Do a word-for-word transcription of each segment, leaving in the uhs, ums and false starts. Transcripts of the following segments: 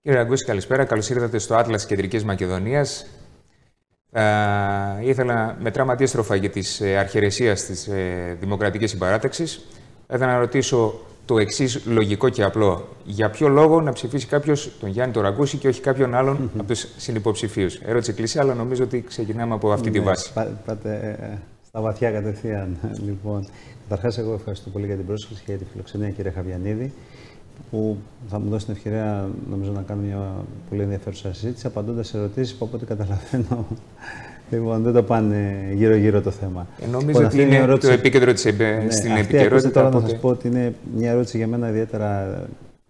Κύριε Ραγκούση, καλησπέρα. Καλώς ήρθατε στο Άτλας Κεντρικής Μακεδονίας. Ε, ήθελα με τράμα αντίστροφα για της ε, αρχαιρεσίας της ε, Δημοκρατικής Συμπαράταξης. Ήθελα να ρωτήσω το εξής λογικό και απλό. Για ποιο λόγο να ψηφίσει κάποιος τον Γιάννη τον Ραγκούση και όχι κάποιον άλλον mm-hmm. από τους συνυποψηφίους? Ερώτηση κλεισί, αλλά νομίζω ότι ξεκινάμε από αυτή τη βάση. Πά, πάτε ε, στα βαθιά κατευθείαν. Λοιπόν, καταρχάς, εγώ ευχαριστώ πολύ για την πρόσκληση και για τη φιλοξενία, κύριε Χαβιανίδη, που θα μου δώσει την ευκαιρία, νομίζω, να κάνω μια πολύ ενδιαφέρουσα συζήτηση, απαντώντας σε ερωτήσεις που, από ό,τι καταλαβαίνω, λοιπόν, δεν το πάνε γύρω-γύρω το θέμα. Ε, νομίζω ότι είναι ερώτηση... το επίκεντρο της εμπε... ναι, στην επικαιρότητα. Τώρα οπότε... να σας πω ότι είναι μια ερώτηση για μένα ιδιαίτερα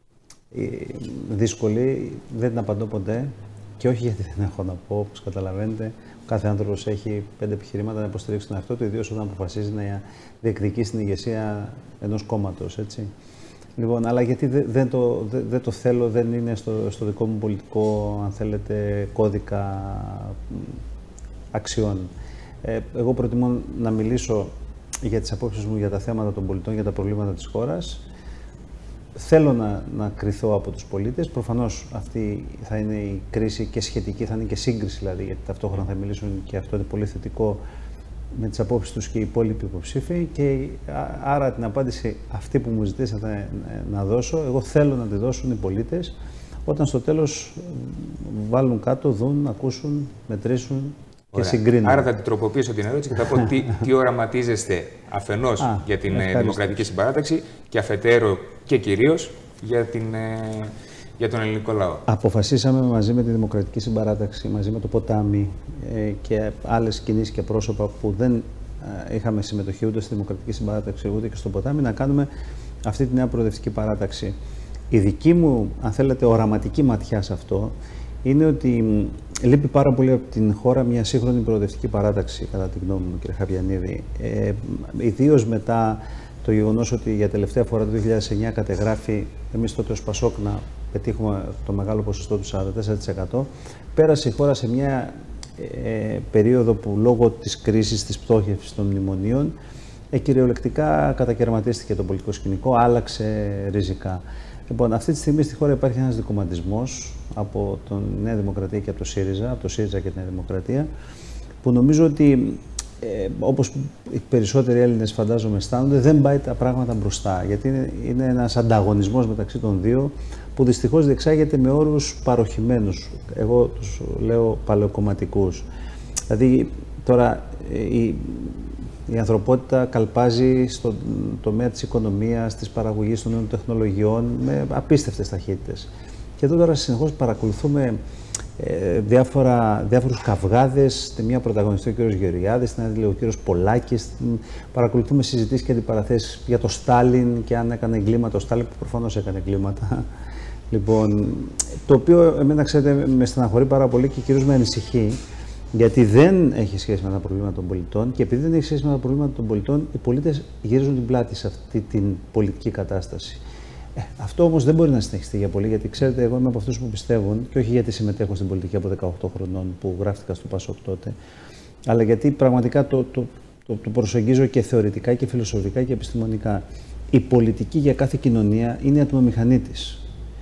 δύσκολη. Δεν την απαντώ ποτέ και όχι γιατί δεν έχω να πω, όπως καταλαβαίνετε. Κάθε άνθρωπος έχει πέντε επιχειρήματα να υποστηρίξει τον εαυτό του, ιδίως όταν αποφασίζει να διεκδικήσει την ηγεσία ενός κόμματος, έτσι. Λοιπόν, αλλά γιατί δεν, δεν, το, δεν, δεν το θέλω, δεν είναι στο, στο δικό μου πολιτικό, αν θέλετε, κώδικα αξιών. Ε, εγώ προτιμώ να μιλήσω για τις απόψεις μου για τα θέματα των πολιτών, για τα προβλήματα της χώρας. Θέλω να, να κριθώ από τους πολίτες. Προφανώς αυτή θα είναι η κρίση και σχετική, θα είναι και σύγκριση δηλαδή, γιατί ταυτόχρονα θα μιλήσουν και αυτό είναι πολύ θετικό με τις απόψεις τους και οι υπόλοιποι υποψήφοι, και άρα την απάντηση αυτή που μου ζητήσατε να δώσω, εγώ θέλω να τη δώσουν οι πολίτες όταν στο τέλος βάλουν κάτω, δουν, ακούσουν, μετρήσουν και συγκρίνουν. Άρα θα την τροποποιήσω την ερώτηση και θα πω τι, τι οραματίζεστε αφενός Α, για την ευχαριστώ. Δημοκρατική Συμπαράταξη και αφετέρου και κυρίως για την... για τον ελληνικό λαό. Αποφασίσαμε μαζί με τη Δημοκρατική Συμπαράταξη, μαζί με το Ποτάμι ε, και άλλες κινήσεις και πρόσωπα που δεν ε, είχαμε συμμετοχή ούτε στη Δημοκρατική Συμπαράταξη ούτε και στο Ποτάμι, να κάνουμε αυτή τη νέα προοδευτική παράταξη. Η δική μου, αν θέλετε, οραματική ματιά σε αυτό είναι ότι λείπει πάρα πολύ από την χώρα μια σύγχρονη προοδευτική παράταξη, κατά τη γνώμη μου, κύριε Χαβιανίδη. Ε, ιδίως μετά το γεγονός ότι για τελευταία φορά το δύο χιλιάδες εννιά κατεγράφει, εμείς τότε ως Πασόκ να πετύχουμε το μεγάλο ποσοστό του σαράντα τέσσερα τοις εκατό, πέρασε η χώρα σε μια ε, περίοδο που λόγω της κρίσης, της πτώχευσης των μνημονίων, ε, κυριολεκτικά κατακαιρματίστηκε το πολιτικό σκηνικό, άλλαξε ριζικά. Λοιπόν, αυτή τη στιγμή στη χώρα υπάρχει ένας δικομματισμός από τη Νέα Δημοκρατία και από το ΣΥΡΙΖΑ, από το ΣΥΡΙΖΑ και τη Νέα Δημοκρατία, που νομίζω ότι Ε, όπως οι περισσότεροι Έλληνες φαντάζομαι αισθάνονται, δεν πάει τα πράγματα μπροστά. Γιατί είναι, είναι ένας ανταγωνισμός μεταξύ των δύο που δυστυχώς διεξάγεται με όρους παροχημένους. Εγώ τους λέω παλαιοκομματικούς. Δηλαδή τώρα η, η ανθρωπότητα καλπάζει στον τομέα της οικονομίας, της παραγωγής των νέων τεχνολογιών με απίστευτες ταχύτητες. Και εδώ τώρα συνεχώς παρακολουθούμε Ε, διάφορα, διάφορους καυγάδες. Τη μία πρωταγωνιστεί ο κύριος Γεωργιάδης, την άλλη ο κύριος Πολάκης. Παρακολουθούμε συζητήσεις και αντιπαραθέσεις για το Στάλιν και αν έκανε εγκλήματα ο Στάλιν, που προφανώς έκανε εγκλήματα. Λοιπόν, το οποίο εμένα, ξέρετε, με στεναχωρεί πάρα πολύ και κυρίως με ανησυχεί, γιατί δεν έχει σχέση με τα προβλήματα των πολιτών, και επειδή δεν έχει σχέση με τα προβλήματα των πολιτών, οι πολίτες γυρίζουν την πλάτη σε αυτή την πολιτική κατάσταση. Ε, αυτό όμως δεν μπορεί να συνεχιστεί για πολύ, γιατί ξέρετε, εγώ είμαι από αυτούς που πιστεύουν, και όχι γιατί συμμετέχω στην πολιτική από δεκαοκτώ χρονών που γράφτηκα στο Πασόκ τότε, αλλά γιατί πραγματικά το, το, το, το προσεγγίζω και θεωρητικά και φιλοσοφικά και επιστημονικά. Η πολιτική για κάθε κοινωνία είναι η ατμομηχανή της.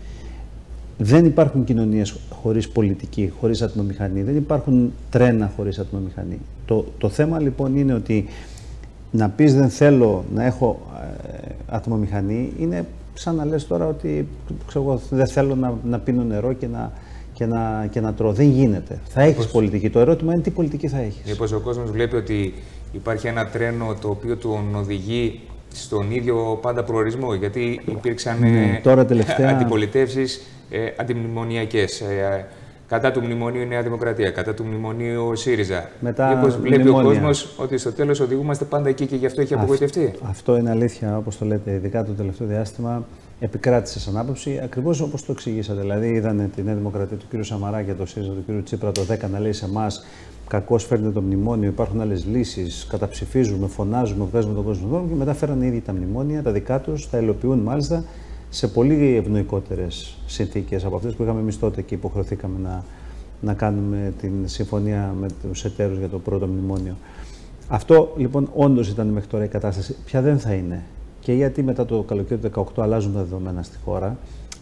Δεν υπάρχουν κοινωνίες χωρίς πολιτική, χωρίς ατμομηχανή. Δεν υπάρχουν τρένα χωρίς ατμομηχανή. Το, το θέμα λοιπόν είναι ότι να πεις δεν θέλω να έχω ε, ατμομηχανή είναι σαν να λες τώρα ότι ξέρω, δεν θέλω να, να πίνω νερό και να, και, να, και να τρώω. Δεν γίνεται. Θα έχεις Πώς... πολιτική. Το ερώτημα είναι τι πολιτική θα έχεις. Μήπως ο κόσμος βλέπει ότι υπάρχει ένα τρένο το οποίο τον οδηγεί στον ίδιο πάντα προορισμό, γιατί υπήρξαν ναι, τώρα τελευταία... αντιπολιτεύσεις ε, αντιμνημονιακές. Ε, κατά του μνημονίου η Νέα Δημοκρατία, κατά του μνημονίου ο ΣΥΡΙΖΑ. Μήπως βλέπει μνημόνια. Ο κόσμος ότι στο τέλος οδηγούμαστε πάντα εκεί και γι' αυτό έχει απογοητευτεί. Αυτό, αυτό είναι αλήθεια, όπως το λέτε, ειδικά το τελευταίο διάστημα. Επικράτησε σαν άποψη, ακριβώς όπως το εξηγήσατε. Δηλαδή, είδανε τη Νέα Δημοκρατία του κ. Σαμαρά και το ΣΥΡΙΖΑ του κ. Τσίπρα το δέκα να λέει σε εμάς: κακώς φέρνετε το μνημόνιο, υπάρχουν άλλες λύσεις, καταψηφίζουμε, φωνάζουμε, βγάζουμε τον κόσμο. Και μετά φέρανε ήδη τα μνημόνια, τα δικά τους, τα υλοποιούν μάλιστα σε πολύ ευνοϊκότερες συνθήκες από αυτές που είχαμε εμείς τότε και υποχρεωθήκαμε να, να κάνουμε την συμφωνία με τους εταίρους για το πρώτο μνημόνιο. Αυτό λοιπόν όντως ήταν μέχρι τώρα η κατάσταση. Πια δεν θα είναι. Και γιατί μετά το καλοκαίρι του δύο χιλιάδες δεκαοκτώ αλλάζουν τα δεδομένα στη χώρα.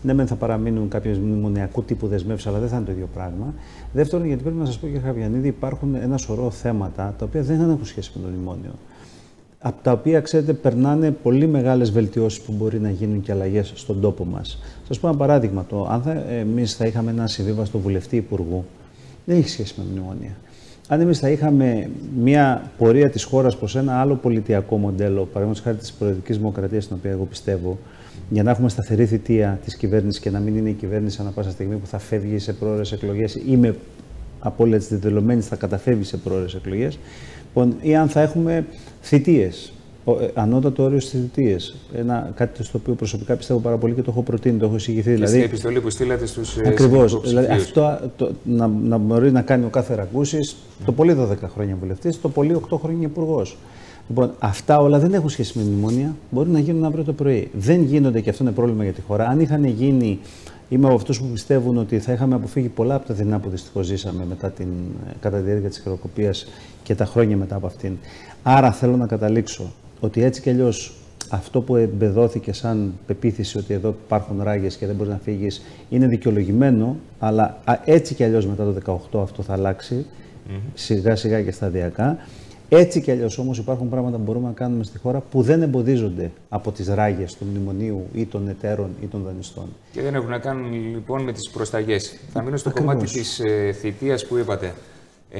Ναι, μεν θα παραμείνουν κάποιες μνημονιακού τύπου δεσμεύσεις, αλλά δεν θα είναι το ίδιο πράγμα. Δεύτερον, γιατί πρέπει να σας πω, κύριε Χαβιανίδη, υπάρχουν ένα σωρό θέματα τα οποία δεν έχουν σχέση με το μνημόνιο. Από τα οποία, ξέρετε, περνάνε πολύ μεγάλες βελτιώσεις που μπορεί να γίνουν και αλλαγές στον τόπο μας. Σας πω ένα παράδειγμα. Το, αν θα, εμείς θα είχαμε ένα συμβίβαστο βουλευτή υπουργού, δεν έχει σχέση με μνημόνια. Αν εμείς θα είχαμε μια πορεία της χώρας προς ένα άλλο πολιτιακό μοντέλο, παραδείγματος χάρη της προεδρικής δημοκρατίας, στην οποία εγώ πιστεύω, για να έχουμε σταθερή θητεία της κυβέρνησης και να μην είναι η κυβέρνηση ανά πάσα στιγμή που θα φεύγει σε πρόορες εκλογές ή με απόλυτα δεδηλωμένης θα καταφεύγει σε πρόορες εκλογές, ή αν θα έχουμε θητείες, ανώτατο όριο στις θητείες. Ένα, κάτι στο οποίο προσωπικά πιστεύω πάρα πολύ και το έχω προτείνει, το έχω εισηγηθεί. Και δηλαδή, στην επιστολή που στείλατε στους ακριβώς. Δηλαδή, αυτό το, να, να μπορεί να κάνει ο κάθε Ραγκούσης, mm. το πολύ δώδεκα χρόνια βουλευτής, το πολύ οκτώ χρόνια υπουργός. Λοιπόν, αυτά όλα δεν έχουν σχέση με μνημόνια, μπορεί να γίνουν αύριο το πρωί. Δεν γίνονται και αυτό είναι πρόβλημα για τη χώρα. Αν είχαν γίνει, είμαι από αυτούς που πιστεύουν ότι θα είχαμε αποφύγει πολλά από τα δεινά που δυστυχώς ζήσαμε μετά την, κατά τη διάρκεια της χρεοκοπίας και τα χρόνια μετά από αυτήν. Άρα θέλω να καταλήξω ότι έτσι κι αλλιώς αυτό που εμπεδώθηκε σαν πεποίθηση ότι εδώ υπάρχουν ράγες και δεν μπορεί να φύγεις είναι δικαιολογημένο, αλλά έτσι κι αλλιώς μετά το δεκαοκτώ αυτό θα αλλάξει mm-hmm. σιγά σιγά και σταδιακά. Έτσι κι αλλιώς όμως υπάρχουν πράγματα που μπορούμε να κάνουμε στη χώρα που δεν εμποδίζονται από τις ράγες του μνημονίου ή των εταίρων ή των δανειστών. Και δεν έχουν να κάνουν λοιπόν με τις προσταγές. Θα μείνω στο Ακριβώς. κομμάτι της ε, θητείας που είπατε. Ε,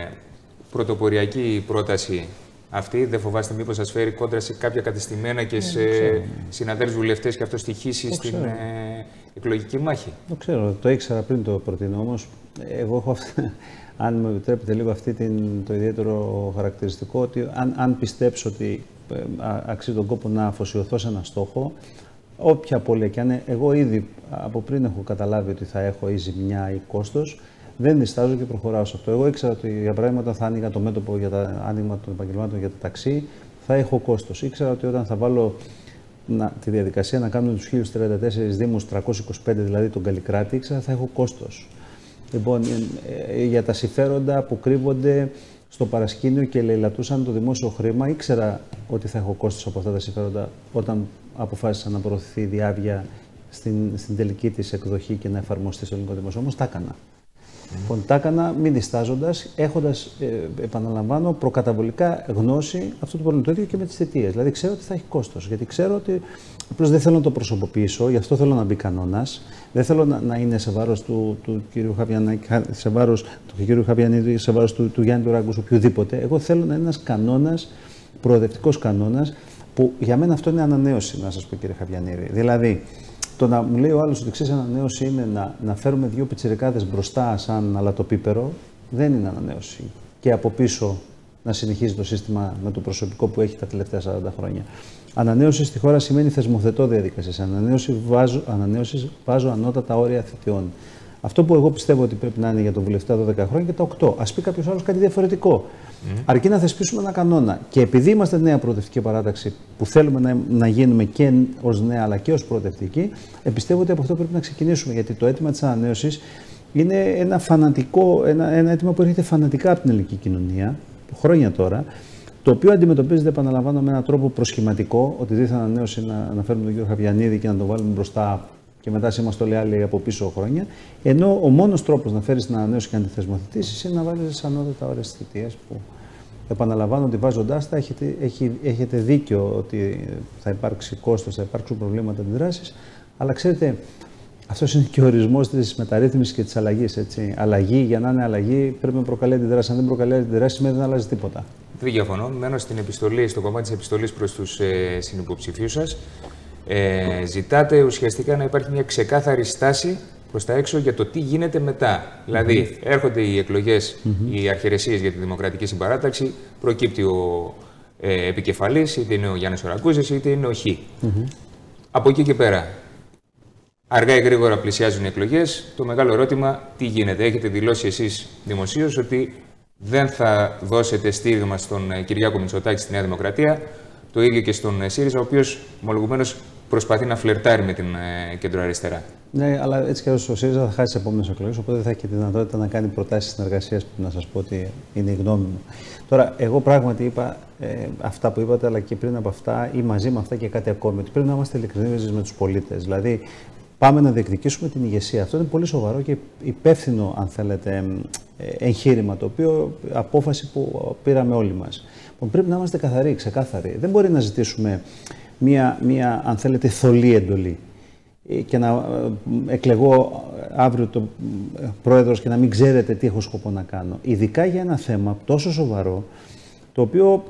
πρωτοποριακή πρόταση αυτή, δεν φοβάστε μήπως σας φέρει κόντρα σε κάποια κατεστημένα και σε ε, συναδέλφους βουλευτές και αυτό στοιχήσει στην ε, εκλογική μάχη? Το ξέρω, το ήξερα πριν το προτείνω, όμως εγώ έχω αυτή, αν με επιτρέπετε λίγο αυτή την, το ιδιαίτερο χαρακτηριστικό, ότι αν, αν πιστέψω ότι ε, αξίζει τον κόπο να αφοσιωθώ σε ένα στόχο, όποια απώλεια κι αν είναι, εγώ ήδη από πριν έχω καταλάβει ότι θα έχω ή ζημιά ή κόστος, δεν διστάζω και προχωράω σε αυτό. Εγώ ήξερα ότι για παράδειγμα όταν θα άνοιγα το μέτωπο για το άνοιγμα των επαγγελμάτων για τα ταξί, θα έχω κόστος. Ήξερα ότι όταν θα βάλω να, τη διαδικασία να κάνουμε τους χίλιους τριάντα τέσσερις δήμους τριακόσιους είκοσι πέντε, δηλαδή τον Καλλικράτη, ήξερα θα έχω κόστος. Λοιπόν, ε, για τα συμφέροντα που κρύβονται στο παρασκήνιο και λαιλατούσαν το δημόσιο χρήμα, ήξερα ότι θα έχω κόστος από αυτά τα συμφέροντα όταν αποφάσισα να προωθηθεί η διάβια στην, στην τελική της εκδοχή και να εφαρμοστεί στο ελληνικό δημόσιο. Όμως τα έκανα. Λοιπόν, mm. τα έκανα μην διστάζοντας, έχοντας, ε, επαναλαμβάνω, προκαταβολικά γνώση αυτού του πρόβλημα. Το ίδιο και με τις θητείες. Δηλαδή, ξέρω ότι θα έχει κόστος. Γιατί ξέρω ότι απλώς δεν θέλω να το προσωποποιήσω, γι' αυτό θέλω να μπει κανόνας. Δεν θέλω να, να είναι σε βάρος του, του κ. Χαβιανάκη, σε βάρος του κ. Χαβιανίδη, σε βάρος του, του Γιάννη του Ράγκους, οποιοδήποτε. Εγώ θέλω να είναι ένας κανόνας, προοδευτικός κανόνας, που για μένα αυτό είναι ανανέωση, να σας πω, κ. Χαβιανίδη. Δηλαδή, το να μου λέει ο άλλος ότι εξής ανανέωση είναι να, να φέρουμε δύο πιτσιρικάδες μπροστά σαν αλατοπίπερο, δεν είναι ανανέωση. Και από πίσω να συνεχίζει το σύστημα με το προσωπικό που έχει τα τελευταία σαράντα χρόνια. Ανανέωση στη χώρα σημαίνει θεσμοθετώ διαδικασίες. Ανανέωση βάζω, ανανέωση βάζω ανώτατα όρια θητιών. Αυτό που εγώ πιστεύω ότι πρέπει να είναι για τον βουλευτή δώδεκα χρόνια και τα οκτώ. Ας πει κάποιος άλλος κάτι διαφορετικό. Mm. Αρκεί να θεσπίσουμε ένα κανόνα. Και επειδή είμαστε νέα προοδευτική παράταξη που θέλουμε να, να γίνουμε και ως νέα αλλά και ως προοδευτική, πιστεύω ότι από αυτό πρέπει να ξεκινήσουμε. Γιατί το αίτημα της ανανέωσης είναι ένα φανατικό, ένα, ένα αίτημα που έρχεται φανατικά από την ελληνική κοινωνία, χρόνια τώρα, το οποίο αντιμετωπίζεται, επαναλαμβάνω, με έναν τρόπο προσχηματικό, ότι δίθεν ανανέωση να, να φέρουμε τον κύριο Χαβιανίδη και να τον βάλουμε μπροστά και μετά είμαστε όλοι άλλοι από πίσω χρόνια. Ενώ ο μόνος τρόπος να φέρεις την ανανέωση και να τη θεσμοθετήσεις είναι να βάλεις ανώτατα ώρες της θητείας που, επαναλαμβάνω, ότι βάζοντάς τα έχετε, έχει, έχετε δίκιο ότι θα υπάρξει κόστος, θα υπάρξουν προβλήματα αντιδράσεις, αλλά ξέρετε, αυτός είναι και ο ορισμός της μεταρρύθμισης και της αλλαγής. Έτσι. Αλλαγή, για να είναι αλλαγή, πρέπει να προκαλεί αντιδράση. Αν δεν προκαλεί αντιδράση, σημαίνει δεν αλλάζει τίποτα. Δεν διαφωνώ. Μένω στην επιστολή, στο κομμάτι της επιστολής προς τους ε, συνυποψηφίους σας. Ε, ζητάτε ουσιαστικά να υπάρχει μια ξεκάθαρη στάση προς τα έξω για το τι γίνεται μετά. Mm-hmm. Δηλαδή, έρχονται οι εκλογές, mm-hmm. οι αρχαιρεσίες για τη Δημοκρατική Συμπαράταξη, προκύπτει ο ε, επικεφαλής, είτε είναι ο Γιάννης Ραγκούσης, είτε είναι ο Χ. Mm-hmm. Από εκεί και πέρα, αργά ή γρήγορα πλησιάζουν οι εκλογές. Το μεγάλο ερώτημα, τι γίνεται? Έχετε δηλώσει εσείς δημοσίως ότι δεν θα δώσετε στήριγμα στον Κυριάκο Μητσοτάκη στη Νέα Δημοκρατία. Το ίδιο και στον ΣΥΡΙΖΑ, ο οποίος ομολογουμένως προσπαθεί να φλερτάρει με την ε, κεντροαριστερά. Ναι, αλλά έτσι κι αλλιώς ο ΣΥΡΙΖΑ θα χάσει τις επόμενες εκλογές, οπότε δεν θα έχει τη δυνατότητα να κάνει προτάσεις συνεργασίας που να σας πω ότι είναι η γνώμη μου. Τώρα, εγώ πράγματι είπα ε, αυτά που είπατε, αλλά και πριν από αυτά ή μαζί με αυτά και κάτι ακόμη, ότι πρέπει να είμαστε ειλικρινείς με τους πολίτες. Δηλαδή, πάμε να διεκδικήσουμε την ηγεσία. Αυτό είναι πολύ σοβαρό και υπεύθυνο, αν θέλετε, εγχείρημα, το οποίο απόφαση που πήραμε όλοι μας. Πρέπει να είμαστε καθαροί, ξεκάθαροι. Δεν μπορεί να ζητήσουμε μία, μία αν θέλετε, θολή εντολή και να εκλεγώ αύριο το πρόεδρος και να μην ξέρετε τι έχω σκοπό να κάνω. Ειδικά για ένα θέμα τόσο σοβαρό, το οποίο,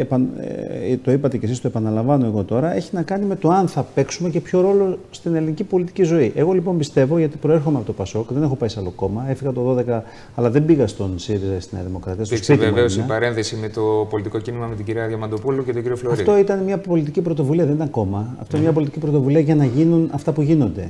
το είπατε και εσείς, το επαναλαμβάνω εγώ τώρα, έχει να κάνει με το αν θα παίξουμε και ποιο ρόλο στην ελληνική πολιτική ζωή. Εγώ λοιπόν πιστεύω, γιατί προέρχομαι από το Πασόκ, δεν έχω πάει σε άλλο κόμμα, έφυγα το δώδεκα, αλλά δεν πήγα στον ΣΥΡΙΖΑ στη Νέα Δημοκρατία. Υπήρξε βεβαίως η παρένθεση με το πολιτικό κίνημα με την κυρία Διαμαντοπούλου και τον κύριο Φλωρίδη. Αυτό ήταν μια πολιτική πρωτοβουλία, δεν ήταν κόμμα. Αυτό είναι μια πολιτική πρωτοβουλία για να γίνουν αυτά που γίνονται.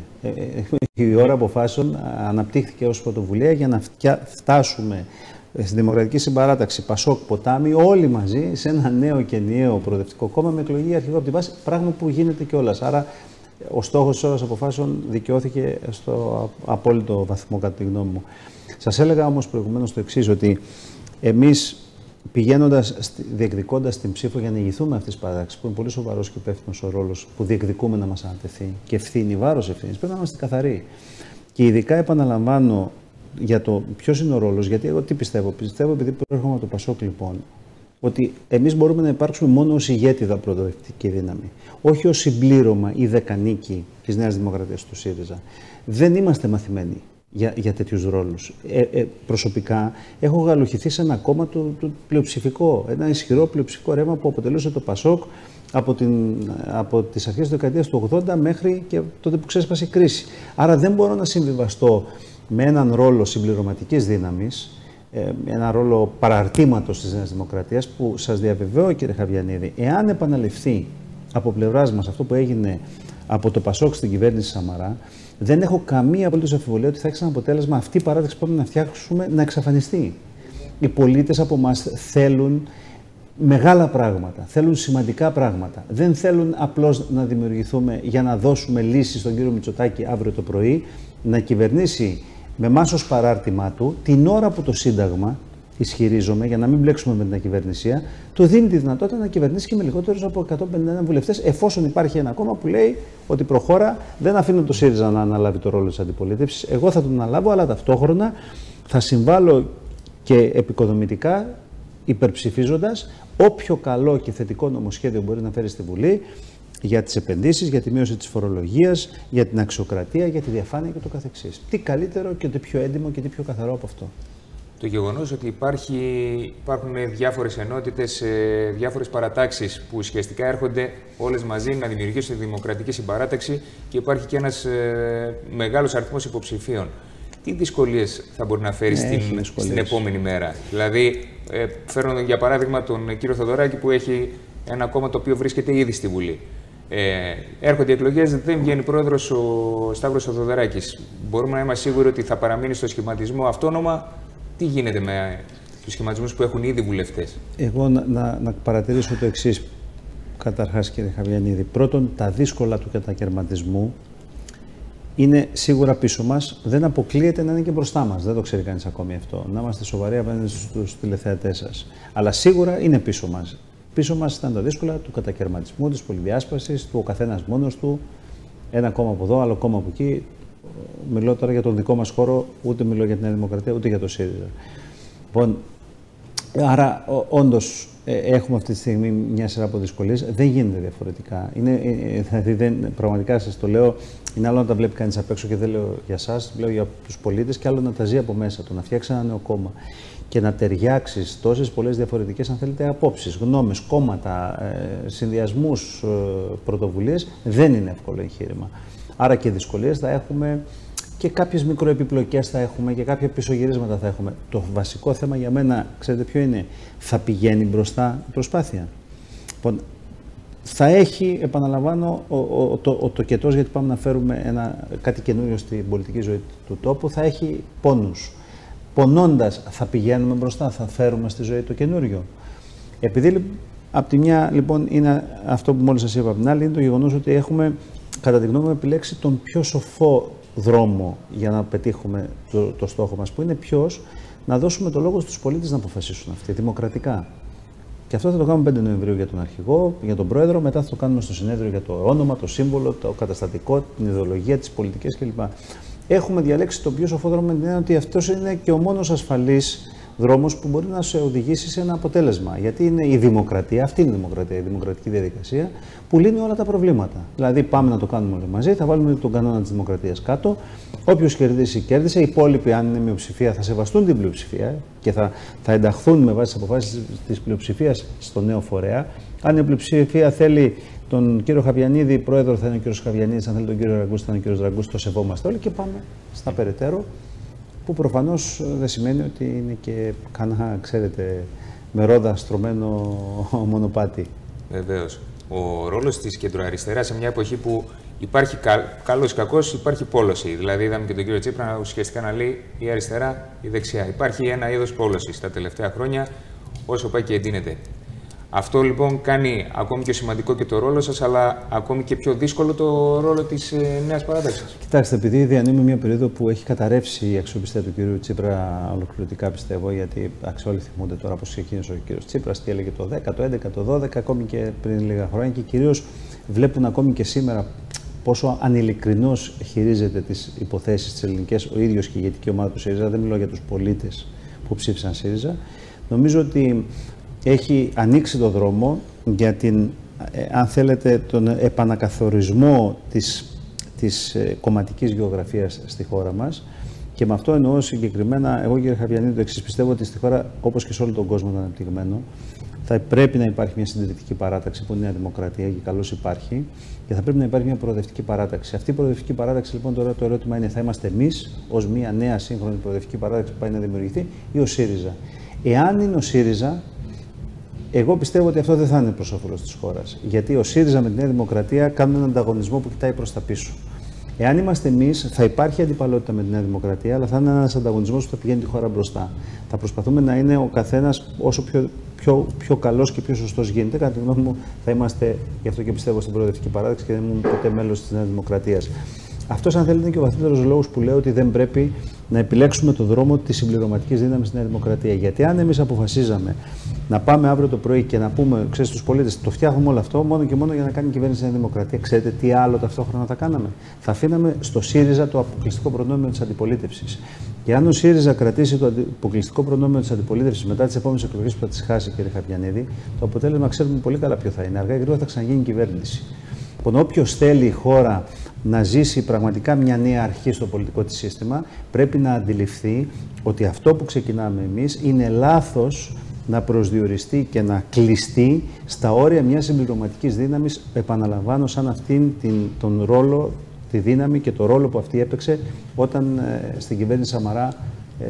Η ώρα αποφάσεων αναπτύχθηκε ως πρωτοβουλία για να φτάσουμε στη Δημοκρατική Συμπαράταξη, Πασόκ, Ποτάμι, όλοι μαζί σε ένα νέο και ενιαίο προοδευτικό κόμμα με εκλογή αρχηγό από την βάση, πράγμα που γίνεται κιόλας. Άρα, ο στόχος της ώρας αποφάσεων δικαιώθηκε στο απόλυτο βαθμό, κατά τη γνώμη μου. Σας έλεγα όμως προηγουμένως το εξής, ότι εμείς πηγαίνοντας, διεκδικώντας την ψήφο για να ηγηθούμε αυτής της παράταξης, που είναι πολύ σοβαρός και υπεύθυνος ο ρόλος που διεκδικούμε να μας ανατεθεί και ευθύνη, βάρος ευθύνης, πρέπει να είμαστε καθαροί. Και ειδικά επαναλαμβάνω, για το ποιος είναι ο ρόλος, γιατί εγώ τι πιστεύω. Πιστεύω, επειδή προέρχομαι από το Πασόκ, λοιπόν, ότι εμείς μπορούμε να υπάρξουμε μόνο ως ηγέτιδα προοδευτική δύναμη. Όχι ως συμπλήρωμα ή δεκανίκη της Νέας Δημοκρατίας του ΣΥΡΙΖΑ. Δεν είμαστε μαθημένοι για, για τέτοιους ρόλους. Ε, ε, προσωπικά έχω γαλουχηθεί σε ένα κόμμα το, το πλειοψηφικό, ένα ισχυρό πλειοψηφικό ρεύμα που αποτελούσε το Πασόκ από, την, από τις αρχές της δεκαετίας του ογδόντα μέχρι και τότε που ξέσπασε η κρίση. Άρα δεν μπορώ να συμβιβαστώ με έναν ρόλο συμπληρωματικής δύναμης, ένα ρόλο παραρτήματος της Νέας Δημοκρατίας, που σας διαβεβαιώ, κύριε Χαβιανίδη, εάν επαναληφθεί από πλευράς μας αυτό που έγινε από το Πασόκ στην κυβέρνηση Σαμαρά, δεν έχω καμία απολύτως αμφιβολία ότι θα έχει σαν αποτέλεσμα αυτή η παράταξη που πρέπει να φτιάξουμε να εξαφανιστεί. Οι πολίτες από εμάς θέλουν μεγάλα πράγματα, θέλουν σημαντικά πράγματα. Δεν θέλουν απλώς να δημιουργηθούμε για να δώσουμε λύσεις στον κύριο Μητσοτάκη αύριο το πρωί, να κυβερνήσει με εμάς ως παράρτημά του την ώρα που το Σύνταγμα, ισχυρίζομαι, για να μην μπλέξουμε με την ακυβερνησία, του δίνει τη δυνατότητα να κυβερνήσει και με λιγότερους από εκατόν πενήντα ένα βουλευτές, εφόσον υπάρχει ένα κόμμα που λέει ότι προχώρα, δεν αφήνω το ΣΥΡΙΖΑ να αναλάβει το ρόλο της αντιπολίτευσης. Εγώ θα τον αναλάβω, αλλά ταυτόχρονα θα συμβάλλω και επικοδομητικά, υπερψηφίζοντας όποιο καλό και θετικό νομοσχέδιο μπορεί να φέρει στη Βουλή για τις επενδύσεις, για τη μείωση της φορολογίας, για την αξιοκρατία, για τη διαφάνεια και το καθεξής. Τι καλύτερο και τι πιο έντιμο και τι πιο καθαρό από αυτό. Το γεγονός ότι υπάρχει, υπάρχουν διάφορες ενότητες, διάφορες παρατάξεις που ουσιαστικά έρχονται όλες μαζί να δημιουργήσουν τη Δημοκρατική Συμπαράταξη και υπάρχει και ένας ε, μεγάλος αριθμός υποψηφίων. Τι δυσκολίες θα μπορεί να φέρει στην, στην επόμενη μέρα? Δηλαδή, ε, φέρνω για παράδειγμα τον κύριο Θοδωράκη, που έχει ένα κόμμα το οποίο βρίσκεται ήδη στη Βουλή. Ε, έρχονται οι εκλογές, δεν βγαίνει πρόεδρος ο Σταύρος Θοδωράκης. Μπορούμε να είμαστε σίγουροι ότι θα παραμείνει στο σχηματισμό αυτόνομα? Τι γίνεται με τους σχηματισμούς που έχουν ήδη βουλευτές? Εγώ να, να, να παρατηρήσω το εξής, καταρχάς, κύριε Χαβιανίδη. Πρώτον, τα δύσκολα του κατακαιρματισμού είναι σίγουρα πίσω μας. Δεν αποκλείεται να είναι και μπροστά μας. Δεν το ξέρει κανείς ακόμη αυτό. Να είμαστε σοβαροί απέναντι στους τηλεθεατές σας. Αλλά σίγουρα είναι πίσω μας. Πίσω μας ήταν τα δύσκολα του κατακαιρματισμού, της πολυδιάσπασης, του ο καθένας μόνος του, ένα κόμμα από εδώ, άλλο κόμμα από εκεί. Μιλώ τώρα για τον δικό μας χώρο, ούτε μιλώ για την Νέα Δημοκρατία, ούτε για το ΣΥΡΙΖΑ. Λοιπόν, άρα, όντως, έχουμε αυτή τη στιγμή μια σειρά από δυσκολίες. Δεν γίνεται διαφορετικά. Είναι, δηλαδή, δεν, πραγματικά σας το λέω, είναι άλλο να τα βλέπει κανείς απ' έξω, και δεν λέω για εσάς, λέω για τους πολίτες, και άλλο να τα ζει από μέσα του, να φτιάξει ένα νέο κόμμα και να ταιριάξει τόσες πολλές διαφορετικές, αν θέλετε, απόψεις, γνώμες, κόμματα, ε, συνδυασμούς, ε, πρωτοβουλίες. Δεν είναι εύκολο εγχείρημα. Άρα και δυσκολίες θα έχουμε, και κάποιες μικροεπιπλοκές θα έχουμε, και κάποια πισωγυρίσματα θα έχουμε. Το βασικό θέμα για μένα, ξέρετε ποιο είναι? Θα πηγαίνει μπροστά η προσπάθεια. Λοιπόν, θα έχει, επαναλαμβάνω, ο, ο, το, ο τοκετός, γιατί πάμε να φέρουμε ένα, κάτι καινούριο στην πολιτική ζωή του τόπου, θα έχει πόνους. Πονώντας θα πηγαίνουμε μπροστά, θα φέρουμε στη ζωή το καινούριο. Επειδή από τη μια, λοιπόν, είναι αυτό που μόλις σας είπα, από την άλλη είναι το γεγονός ότι έχουμε, κατά τη γνώμη μου, επιλέξει τον πιο σοφό δρόμο για να πετύχουμε το, το στόχο μας, που είναι ποιος? Να δώσουμε το λόγο στους πολίτες να αποφασίσουν αυτοί, δημοκρατικά. Και αυτό θα το κάνουμε πέντε Νοεμβρίου για τον αρχηγό, για τον πρόεδρο, μετά θα το κάνουμε στο συνέδριο για το όνομα, το σύμβολο, το καταστατικό, την ιδεολογία, τις πολιτικές κλπ. Έχουμε διαλέξει το πιο σοφό δρόμο με την έννοια ότι αυτός είναι και ο μόνος ασφαλής δρόμος που μπορεί να σε οδηγήσει σε ένα αποτέλεσμα. Γιατί είναι η δημοκρατία, αυτή είναι η δημοκρατία, η δημοκρατική διαδικασία που λύνει όλα τα προβλήματα. Δηλαδή, πάμε να το κάνουμε όλοι μαζί, θα βάλουμε τον κανόνα της δημοκρατίας κάτω. Όποιος κερδίσει, κέρδισε. Οι υπόλοιποι, αν είναι μειοψηφία, θα σεβαστούν την πλειοψηφία και θα, θα ενταχθούν με βάση τις αποφάσεις της πλειοψηφίας στο νέο φορέα. Αν η πλειοψηφία θέλει τον κύριο Χαβιανίδη, πρόεδρο θα είναι ο κύριος Χαβιανίδης, αν θέλει τον κύριο Ραγκούς θα είναι ο κύριος Ραγκούς, το σεβόμαστε όλοι και πάμε στα περαιτέρω. Που προφανώς δεν σημαίνει ότι είναι και κανένα, ξέρετε, με ρόδα στρωμένο μονοπάτι. Βεβαίως. Ο ρόλος της κεντροαριστεράς σε μια εποχή που υπάρχει κα, καλός ή κακός, υπάρχει πόλωση. Δηλαδή, είδαμε και τον κύριο Τσίπρα ουσιαστικά να λέει η αριστερά, η δεξιά. Υπάρχει ένα είδος πόλωσης τα τελευταία χρόνια, όσο πάει και εντείνεται. Αυτό λοιπόν κάνει ακόμη πιο σημαντικό και το ρόλο σας, αλλά ακόμη και πιο δύσκολο το ρόλο της ε, Νέας Παράταξης. Κοιτάξτε, επειδή διανύουμε μια περίοδο που έχει καταρρεύσει η αξιοπιστία του κυρίου Τσίπρα ολοκληρωτικά, πιστεύω, γιατί όλοι θυμούνται τώρα πώς ξεκίνησε ο κύριος Τσίπρας, τι έλεγε το δέκα, το έντεκα, το δώδεκα, ακόμη και πριν λίγα χρόνια, και κυρίως βλέπουν ακόμη και σήμερα πόσο ανηλικρινώς χειρίζεται τις υποθέσεις της ελληνικές ο ίδιος και η ηγετική ομάδα του ΣΥΡΙΖΑ. Δεν μιλώ για τους πολίτες που ψήφισαν ΣΥΡΙΖΑ. Νομίζω ότι έχει ανοίξει το δρόμο για την, ε, αν θέλετε, τον επανακαθορισμό της, της ε, κομματικής γεωγραφίας στη χώρα μας. Και με αυτό εννοώ συγκεκριμένα, εγώ κύριε Χαβιανίδη, το εξής: πιστεύω ότι στη χώρα, όπως και σε όλο τον κόσμο το αναπτυγμένο, θα πρέπει να υπάρχει μια συντηρητική παράταξη που είναι η Νέα Δημοκρατία και καλώς υπάρχει, και θα πρέπει να υπάρχει μια προοδευτική παράταξη. Αυτή η προοδευτική παράταξη, λοιπόν, τώρα το ερώτημα είναι: θα είμαστε εμείς ως μια νέα σύγχρονη προοδευτική παράταξη που πάει να δημιουργηθεί, ή ο ΣΥΡΙΖΑ? Εάν είναι ο ΣΥΡΙΖΑ, εγώ πιστεύω ότι αυτό δεν θα είναι προς όφελος της χώρας. Γιατί ο ΣΥΡΙΖΑ με τη Νέα Δημοκρατία κάνουν έναν ανταγωνισμό που κοιτάει προς τα πίσω. Εάν είμαστε εμείς, θα υπάρχει αντιπαλότητα με τη Νέα Δημοκρατία, αλλά θα είναι ένας ανταγωνισμός που θα πηγαίνει τη χώρα μπροστά. Θα προσπαθούμε να είναι ο καθένας όσο πιο, πιο, πιο καλός και πιο σωστός γίνεται. Κατά τη γνώμη μου, θα είμαστε, γι' αυτό και πιστεύω, στην προοδευτική παράταξη και δεν ήμουν ποτέ μέλος της Νέας Δημοκρατίας. Αυτός, αν θέλετε, είναι και ο βαθύτερος λόγος που λέω ότι δεν πρέπει να επιλέξουμε το δρόμο της συμπληρωματικής δύναμης στη Νέα Δημοκρατία. Γιατί αν εμείς αποφασίζαμε να πάμε αύριο το πρωί και να πούμε, ξέρετε, στους πολίτες, το φτιάχνουμε όλο αυτό μόνο και μόνο για να κάνει κυβέρνηση στη Νέα Δημοκρατία, ξέρετε τι άλλο ταυτόχρονα θα κάναμε? Θα αφήναμε στο ΣΥΡΙΖΑ το αποκλειστικό προνόμιο της αντιπολίτευσης. Και αν ο ΣΥΡΙΖΑ κρατήσει το αποκλειστικό προνόμιο της αντιπολίτευσης μετά τις επόμενες εκλογές που θα τις χάσει, κύριε Χαβιανίδη, το αποτέλεσμα ξέρουμε πολύ καλά ποιο θα είναι. Αργά ή γρήγορα θα ξαναγίνει κυβέρνηση. Λοιπόν, όποιος θέλει η χώρα να ζήσει πραγματικά μια νέα αρχή στο πολιτικό της σύστημα, πρέπει να αντιληφθεί ότι αυτό που ξεκινάμε εμείς είναι λάθος να προσδιοριστεί και να κλειστεί στα όρια μιας συμπληρωματικής δύναμης, επαναλαμβάνω, σαν αυτήν την, τον ρόλο, τη δύναμη και το ρόλο που αυτή έπαιξε όταν ε, στην κυβέρνηση Σαμαρά ε,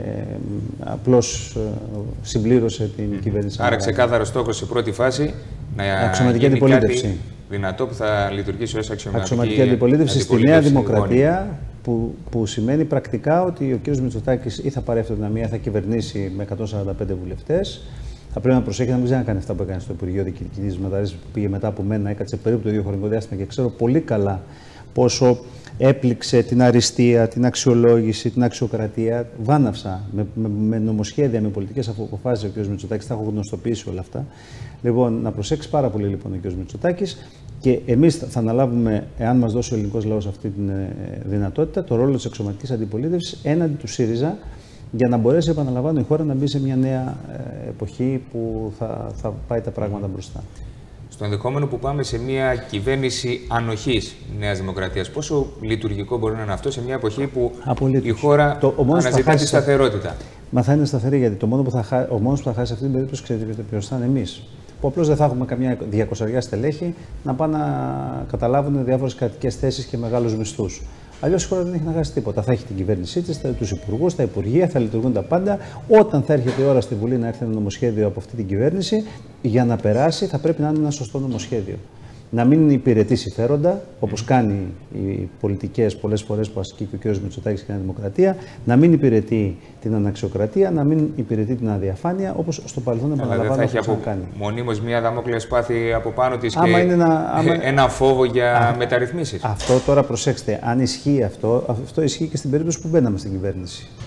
απλώς ε, συμπλήρωσε την mm. κυβέρνηση Σαμαρά. Άρα ξεκάθαρο στόχος σε πρώτη φάση να αξιωματική αντιπολίτευση. Δυνατό που θα λειτουργήσει ως αξιωματική, αξιωματική αντιπολίτευση στη Νέα Δημοκρατία, που, που σημαίνει πρακτικά ότι ο κ. Μητσοτάκης ή θα πάρει αυτοδυναμία ή θα κυβερνήσει με εκατόν σαράντα πέντε βουλευτές. Θα πρέπει να προσέχει να μην ξανακάνει αυτά που έκανε στο Υπουργείο Διοικητικής Μεταρρύθμισης, που πήγε μετά από μένα, έκατσε περίπου το ίδιο χρονικό διάστημα και ξέρω πολύ καλά πόσο έπληξε την αριστεία, την αξιολόγηση, την αξιοκρατία. Βάναυσα με, με, με νομοσχέδια, με πολιτικές αποφάσεις ο κ. Μητσοτάκης, τα έχω γνωστοποιήσει όλα αυτά. Λοιπόν, να προσέξει πάρα πολύ λοιπόν ο κ. Μητσοτάκης, και εμείς θα αναλάβουμε, εάν μας δώσει ο ελληνικός λαός αυτή τη δυνατότητα, το ρόλο της αξιωματικής αντιπολίτευσης έναντι του ΣΥΡΙΖΑ, για να μπορέσει, επαναλαμβάνω, η χώρα να μπει σε μια νέα εποχή που θα, θα πάει τα πράγματα μπροστά. Στο ενδεχόμενο που πάμε σε μια κυβέρνηση ανοχής Νέας Δημοκρατίας, πόσο λειτουργικό μπορεί να είναι αυτό σε μια εποχή που Απολύτως. η χώρα το, αναζητά τη σταθερότητα? Μα θα είναι σταθερή, γιατί το μόνο που θα χα... ο μόνος που θα χάσει σε αυτή την περίπτωση, ξέρετε ποιος θα είναι? Εμείς. Που απλώς δεν θα έχουμε καμιά διακοσαριά στελέχη να πάνε να καταλάβουν διάφορες κρατικές θέσεις και μεγάλους μισθούς. Αλλιώς η χώρα δεν έχει να χάσει τίποτα. Θα έχει την κυβέρνησή της, τους υπουργούς, τα υπουργεία, θα λειτουργούν τα πάντα. Όταν θα έρχεται η ώρα στη Βουλή να έρθει ένα νομοσχέδιο από αυτή την κυβέρνηση, για να περάσει θα πρέπει να είναι ένα σωστό νομοσχέδιο. Να μην υπηρετεί συμφέροντα, όπως κάνει οι πολιτικές πολλές φορές που ασκεί και ο κ. Μητσοτάκης και η Νέα Δημοκρατία, να μην υπηρετεί την αναξιοκρατία, να μην υπηρετεί την αδιαφάνεια, όπως στο παρελθόν επαναλαμβάνω αυτό που κάνει. Μονίμως μια δαμόκλειο σπάθη από πάνω της άμα και είναι ένα, άμα... ένα φόβο για Α, μεταρρυθμίσεις. Αυτό τώρα προσέξτε, αν ισχύει αυτό, αυτό ισχύει και στην περίπτωση που μπαίναμε στην κυβέρνηση.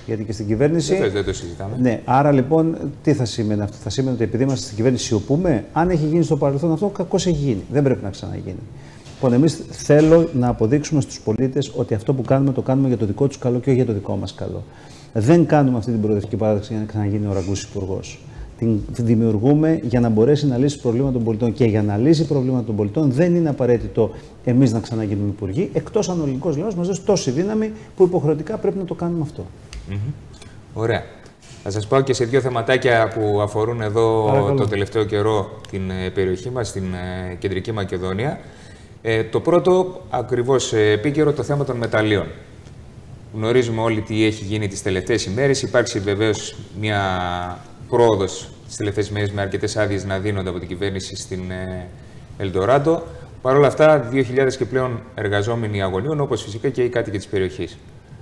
Γιατί και στην κυβέρνηση. Δεν, δεν το συζητάμε. Ναι, άρα λοιπόν, τι θα σημαίνει αυτό? Θα σημαίνει ότι επειδή είμαστε στην κυβέρνηση, σιωπούμε. Αν έχει γίνει στο παρελθόν αυτό, κακώς έχει γίνει. Δεν πρέπει να ξαναγίνει. Λοιπόν, εμείς θέλω να αποδείξουμε στους πολίτες ότι αυτό που κάνουμε το κάνουμε για το δικό τους καλό και όχι για το δικό μας καλό. Δεν κάνουμε αυτή την προοδευτική παράταξη για να ξαναγίνει ο Ραγκούς υπουργός. Την δημιουργούμε για να μπορέσει να λύσει προβλήματα των πολιτών. Και για να λύσει προβλήματα των πολιτών δεν είναι απαραίτητο εμείς να ξαναγίνουμε υπουργοί, εκτός αν ο ελληνικός λαός μας δώσει τόση δύναμη που υποχρεωτικά πρέπει να το κάνουμε αυτό. Mm-hmm. Ωραία. Θα σας πάω και σε δύο θεματάκια που αφορούν εδώ Παρακαλώ. το τελευταίο καιρό την περιοχή μας, την Κεντρική Μακεδονία. Ε, το πρώτο, ακριβώς επίκαιρο, το θέμα των μεταλλίων. Γνωρίζουμε όλοι τι έχει γίνει τις τελευταίες ημέρες. Υπάρχει βεβαίως μια πρόοδος τις τελευταίες ημέρες με αρκετές άδειες να δίνονται από την κυβέρνηση στην Ελντοράντο. Παρ' όλα αυτά, δύο χιλιάδες και πλέον εργαζόμενοι αγωνίων, όπως φυσικά και οι κάτοικοι της περιοχής.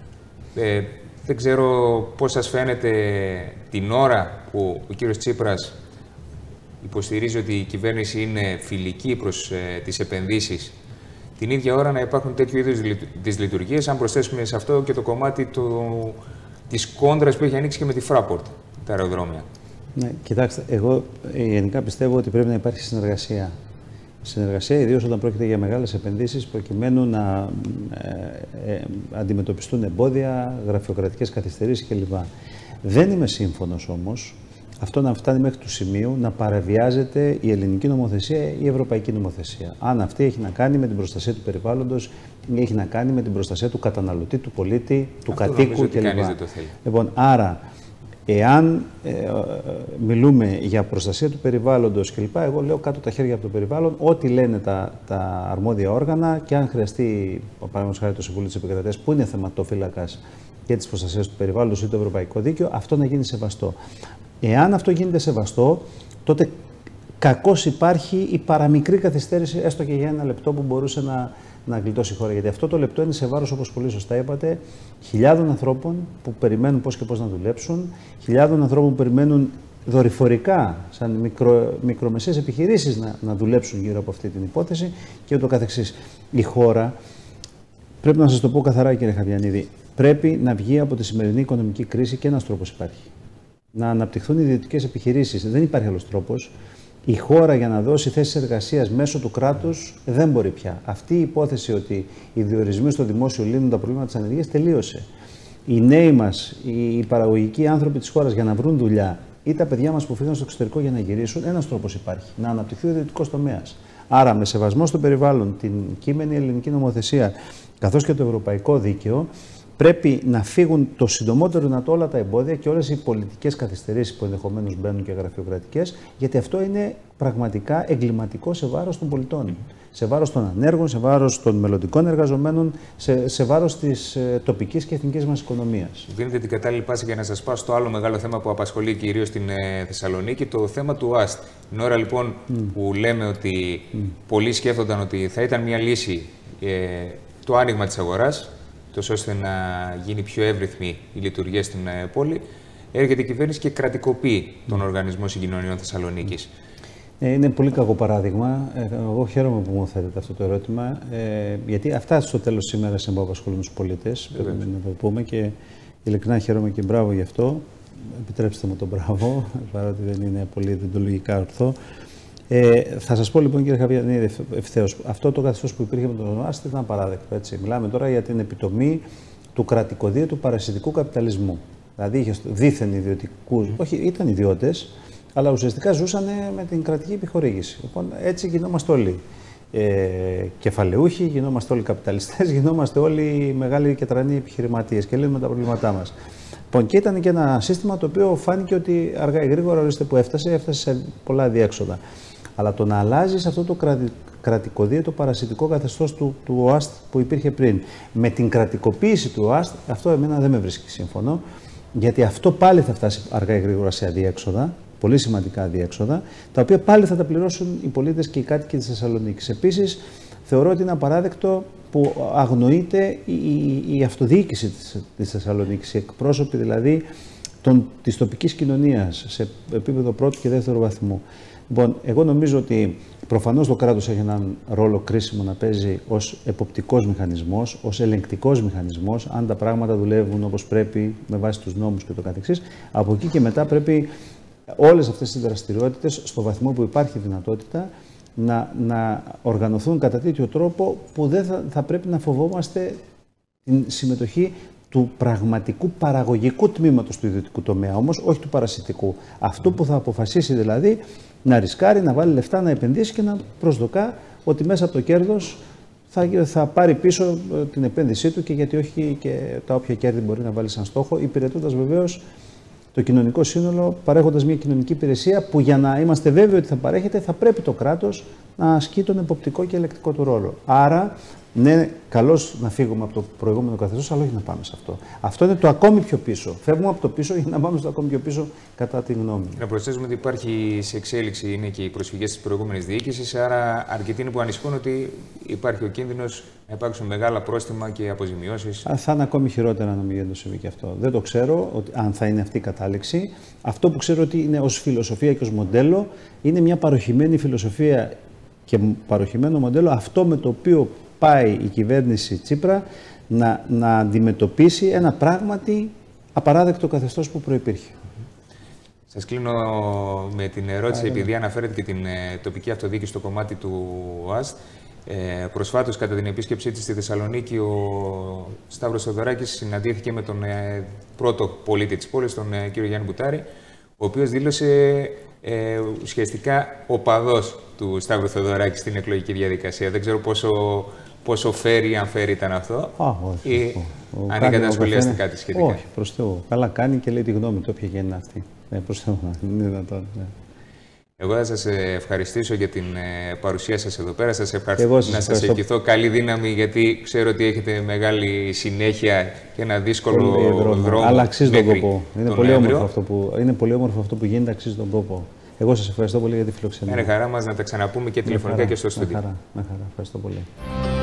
Ε, δεν ξέρω πώς σας φαίνεται την ώρα που ο κύριος Τσίπρας υποστηρίζει ότι η κυβέρνηση είναι φιλική προς ε, τις επενδύσεις, την ίδια ώρα να υπάρχουν τέτοιου είδους τις λειτουργίες, αν προσθέσουμε σε αυτό και το κομμάτι του, της κόντρας που έχει ανοίξει και με τη Fraport, τα αεροδρόμια. Ναι, κοιτάξτε, εγώ γενικά πιστεύω ότι πρέπει να υπάρχει συνεργασία. Συνεργασία, ιδίως όταν πρόκειται για μεγάλες επενδύσεις, προκειμένου να ε, ε, αντιμετωπιστούν εμπόδια, γραφειοκρατικές καθυστερήσεις κλπ. Δεν είμαι σύμφωνος όμως αυτό να φτάνει μέχρι του σημείου να παραβιάζεται η ελληνική νομοθεσία ή η ευρωπαϊκή νομοθεσία. Αν αυτή έχει να κάνει με την προστασία του περιβάλλοντος ή έχει να κάνει με την προστασία του καταναλωτή, του πολίτη, του αυτό κατοίκου κλπ. Λοιπόν, άρα, εάν ε, ε, μιλούμε για προστασία του περιβάλλοντος κλπ., εγώ λέω κάτω τα χέρια από το περιβάλλον, ό,τι λένε τα, τα αρμόδια όργανα και αν χρειαστεί, παραδείγματος χάρη το Συμβούλιο της Επικρατείας, που είναι θεματοφύλακας και της προστασίας του περιβάλλοντος ή το ευρωπαϊκό δίκαιο, αυτό να γίνει σεβαστό. Εάν αυτό γίνεται σεβαστό, τότε κακώς υπάρχει η παραμικρή καθυστέρηση, έστω και για ένα λεπτό, που μπορούσε να, να γλιτώσει η χώρα. Γιατί αυτό το λεπτό είναι σε βάρος, όπως πολύ σωστά είπατε, χιλιάδων ανθρώπων που περιμένουν πώς και πώς να δουλέψουν, χιλιάδων ανθρώπων που περιμένουν δορυφορικά, σαν μικρο, μικρομεσαίες επιχειρήσεις, να, να δουλέψουν γύρω από αυτή την υπόθεση και ούτω καθεξής. Η χώρα, πρέπει να σας το πω καθαρά, κύριε Χαβιανίδη, πρέπει να βγει από τη σημερινή οικονομική κρίση και ένας τρόπος υπάρχει. Να αναπτυχθούν ιδιωτικές επιχειρήσεις. Δεν υπάρχει άλλος τρόπος. Η χώρα για να δώσει θέσεις εργασίας μέσω του κράτους δεν μπορεί πια. Αυτή η υπόθεση ότι οι διορισμοί στο δημόσιο λύνουν τα προβλήματα της ανεργίας τελείωσε. Οι νέοι μας, οι παραγωγικοί άνθρωποι της χώρας για να βρουν δουλειά ή τα παιδιά μας που φύγαν στο εξωτερικό για να γυρίσουν, ένας τρόπος υπάρχει. Να αναπτυχθεί ο ιδιωτικός τομέας. Άρα, με σεβασμό στο περιβάλλον, την κείμενη ελληνική νομοθεσία καθώς και το ευρωπαϊκό δίκαιο, πρέπει να φύγουν το συντομότερο δυνατό όλα τα εμπόδια και όλες οι πολιτικές καθυστερήσεις που ενδεχομένως μπαίνουν και γραφειοκρατικές, γιατί αυτό είναι πραγματικά εγκληματικό σε βάρος των πολιτών. Σε βάρος των ανέργων, σε βάρος των μελλοντικών εργαζομένων, σε, σε βάρος της ε, τοπικής και εθνικής μας οικονομίας. Δίνετε την κατάλληλη πάση για να σας πάω στο άλλο μεγάλο θέμα που απασχολεί κυρίως στην ε, Θεσσαλονίκη, το θέμα του ΟΑΣΤ. Την ώρα λοιπόν mm. που λέμε ότι mm. πολλοί σκέφτονταν ότι θα ήταν μια λύση ε, το άνοιγμα της αγοράς, τόσο ώστε να γίνει πιο εύρυθμη η λειτουργία στην πόλη, έρχεται η κυβέρνηση και κρατικοποιεί τον Οργανισμό Συγκοινωνιών Θεσσαλονίκης. Είναι πολύ κακό παράδειγμα. Εγώ χαίρομαι που μου θέτετε αυτό το ερώτημα, γιατί αυτά στο τέλος της ημέρας είναι που απασχολούν τους πολίτες. Πρέπει να το πούμε και ειλικρινά χαίρομαι και μπράβο γι' αυτό. Επιτρέψτε μου τον μπράβο, παρότι δεν είναι πολύ διοντολογικά ορθό. Ε, θα σας πω λοιπόν, κύριε Χαβιανίδη, ευθέως, αυτό το καθεστώς που υπήρχε με τον ΟΑΣΤ ήταν απαράδεκτο. Έτσι. Μιλάμε τώρα για την επιτομή του κρατικοδίαιτου παρασιτικού καπιταλισμού. Δηλαδή είχε δίθεν ιδιωτικούς, όχι, ήταν ιδιώτες, αλλά ουσιαστικά ζούσαν με την κρατική επιχορήγηση. Λοιπόν, έτσι γινόμαστε όλοι ε, κεφαλαιούχοι, γινόμαστε όλοι καπιταλιστές, γινόμαστε όλοι μεγάλοι και τρανοί επιχειρηματίες και λύνουμε τα προβλήματά μας. Λοιπόν, και ήταν και ένα σύστημα το οποίο φάνηκε ότι αργά ή γρήγορα, ορίστε που έφτασε, έφτασε σε πολλά διέξοδα. Αλλά το να αλλάζεις αυτό το κρατη, κρατικοδίαιτο παρασιτικό καθεστώς του, του ΟΑΣΤ που υπήρχε πριν, με την κρατικοποίηση του ΟΑΣΤ, αυτό εμένα δεν με βρίσκει σύμφωνο, γιατί αυτό πάλι θα φτάσει αργά ή γρήγορα σε αδιέξοδα, πολύ σημαντικά αδιέξοδα, τα οποία πάλι θα τα πληρώσουν οι πολίτες και οι κάτοικοι της Θεσσαλονίκης. Επίσης, θεωρώ ότι είναι απαράδεκτο που αγνοείται η, η, η αυτοδιοίκηση της, της Θεσσαλονίκης, οι εκπρόσωποι δηλαδή των, της τοπικής κοινωνίας σε επίπεδο πρώτου και δεύτερου βαθμού. Λοιπόν, εγώ νομίζω ότι Προφανώς το κράτος έχει έναν ρόλο κρίσιμο να παίζει ως εποπτικός μηχανισμός, ως ελεγκτικός μηχανισμός, αν τα πράγματα δουλεύουν όπως πρέπει με βάση τους νόμους και το καθεξής. Από εκεί και μετά πρέπει όλες αυτές τις δραστηριότητες, στο βαθμό που υπάρχει δυνατότητα, να, να οργανωθούν κατά τέτοιο τρόπο που δεν θα, θα πρέπει να φοβόμαστε την συμμετοχή του πραγματικού παραγωγικού τμήματος του ιδιωτικού τομέα, όμως όχι του παρασιτικού. Αυτό που θα αποφασίσει δηλαδή να ρισκάρει, να βάλει λεφτά, να επενδύσει και να προσδοκά ότι μέσα από το κέρδος θα, θα πάρει πίσω την επένδυσή του και γιατί όχι και τα όποια κέρδη μπορεί να βάλει σαν στόχο, υπηρετώντας βεβαίως το κοινωνικό σύνολο, παρέχοντας μια κοινωνική υπηρεσία που για να είμαστε βέβαιοι ότι θα παρέχεται θα πρέπει το κράτος να ασκεί τον εποπτικό και ελεκτικό του ρόλο. Άρα, ναι, καλώς να φύγουμε από το προηγούμενο καθεστώς, αλλά όχι να πάμε σε αυτό. Αυτό είναι το ακόμη πιο πίσω. Φεύγουμε από το πίσω για να πάμε στο ακόμη πιο πίσω, κατά τη γνώμη μου. Να προσθέσουμε ότι υπάρχει σε εξέλιξη είναι και οι προσφυγές της προηγούμενης διοίκησης, άρα αρκετοί είναι που ανησυχούν ότι υπάρχει ο κίνδυνος να υπάρξουν μεγάλα πρόστιμα και αποζημιώσεις. Θα είναι ακόμη χειρότερα να μην συμβεί και αυτό. Δεν το ξέρω ότι, αν θα είναι αυτή η κατάληξη. Αυτό που ξέρω ότι είναι ως φιλοσοφία και ως μοντέλο είναι μια παροχημένη φιλοσοφία και παροχημένο μοντέλο, αυτό με το οποίο πάει η κυβέρνηση Τσίπρα να, να αντιμετωπίσει ένα πράγματι απαράδεκτο καθεστώς που προϋπήρχε. Σας κλείνω με την ερώτηση, Άρα, επειδή αναφέρετε και την ε, τοπική αυτοδιοίκηση στο κομμάτι του ΟΑΣΤ. Ε, προσφάτως, κατά την επίσκεψή της στη Θεσσαλονίκη, ο Σταύρος Θεοδωράκης συναντήθηκε με τον ε, πρώτο πολίτη της πόλης, τον ε, κύριο Γιάννη Μπουτάρη, ο οποίος δήλωσε ε, ουσιαστικά οπαδός του Σταύρου Θεοδωράκη στην εκλογική διαδικασία. Δεν ξέρω πόσο, πόσο φέρει ή αν φέρει ήταν αυτό. Α, όχι. Ή αν είχατε να σχολιάσετε κάτι σχετικά. Όχι, προς Θεού. Καλά κάνει και λέει τη γνώμη του, όποια και είναι αυτή. Ναι, προς Θεού. Είναι δυνατόν. Ναι. Εγώ θα σας ευχαριστήσω για την παρουσία σας εδώ πέρα. Σας ευχαριστώ σας να σας ευχηθώ καλή δύναμη, γιατί ξέρω ότι έχετε μεγάλη συνέχεια και ένα δύσκολο δρόμο. δρόμο. Αλλά αξίζει τον κόπο. Είναι πολύ, όμορφο αυτό που, είναι πολύ όμορφο αυτό που γίνεται, αξίζει τον κόπο. Εγώ σας ευχαριστώ πολύ για τη φιλοξενία. Είναι χαρά μας να τα ξαναπούμε και τηλεφωνικά και στο στούντιο. Με χαρά, με χαρά. Ευχαριστώ πολύ.